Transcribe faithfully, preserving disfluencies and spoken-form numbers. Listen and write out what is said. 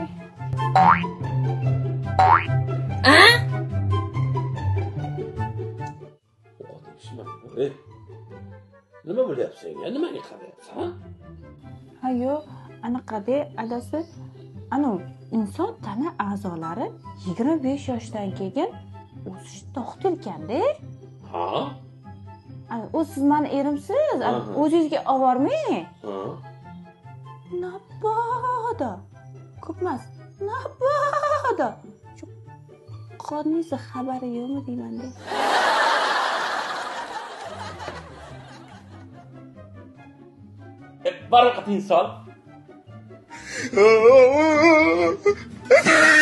A? Ey, nima bo'lyapti senga? Nimaga qarayapsan? Ha yo'q, anaqada adasi anu inson tana a'zolari yigirma besh yoshdan keyin o'sish to'xtalganda. Ha? Ana o siz meni erimsiz, o'zingizga olvormang. Ha. Nabodo. Ko'pmas. Nabodo. Shu qonisi xabari yo'qmi deymanda. Baraqat inson.